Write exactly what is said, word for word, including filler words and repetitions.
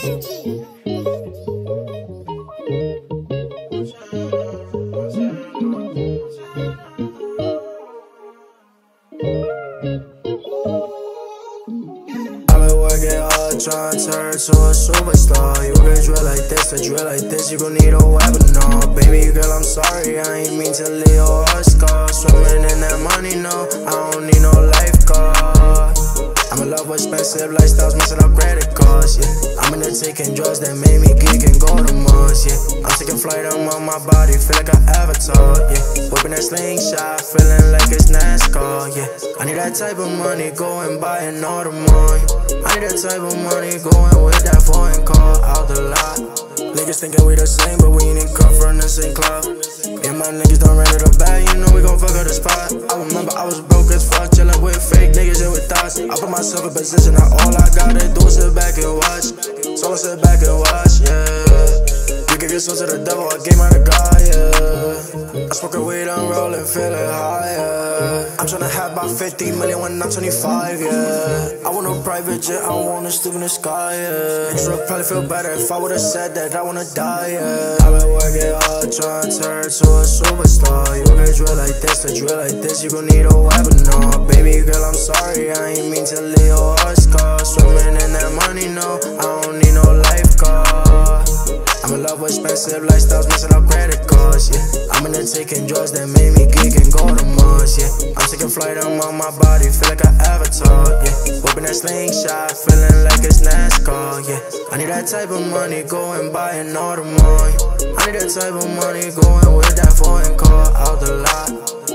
Trying to turn to a superstar. You can drill like this, I drill like this, you gon' need a weapon, no. Baby girl, I'm sorry, I ain't mean to leave your heart scar. Swimming in that money, no, I don't need no lifeguard. I'm in love with expensive lifestyles, messing up credit cards, yeah. I'm in there taking drugs that made me geek and go to Mars, yeah. I'm taking flight, I'm on my body, feel like an avatar, yeah. Whipping that slingshot, feeling like it's NASCAR, yeah. I need that type of money, go and buy an Audemar, yeah. I need that type of money, going with that foreign car out the lot. Niggas thinking we the same, but we ain't cut from the same club. Yeah, my niggas done ran to the bag, you know we gon' fuck up the spot. I remember I was broke as fuck, chillin' with fake niggas and with thoughts. I put myself in position, now all I gotta do is sit back and watch. So I sit back and watch, yeah. You can get some to the devil, I gave my to God, yeah. I smoke a weed, I'm rollin', feelin' high, yeah. I'm tryna have about fifty million when I'm twenty-five, yeah. I want a private jet, I wanna sleep in the sky, yeah. Niggas would probably feel better if I would've said that I wanna die, yeah. I've been working hard, trying to turn to a superstar. You can drill like this, I drill like this, you gon' need a weapon, no. Baby girl, I'm sorry, I ain't mean to leave your heart scar. Swimming in that money, no, I don't need no lifeguard. I'm in love with expensive lifestyles, messing up credit cards, yeah. I'm in there taking drugs that made me geek and go to Mars, yeah. I'm taking flight, I'm on my body, feel like an avatar, yeah. Whipping that slingshot, feeling like it's NASCAR, yeah. I need that type of money, go and buy an Audemar, yeah. I need that type of money, going with that foreign car out the lot.